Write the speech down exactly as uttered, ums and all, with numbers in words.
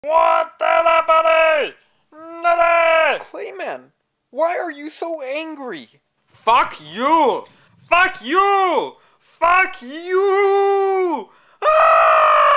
What the buddy? Clayman, why are you so angry? Fuck you! Fuck you! Fuck you! Ah!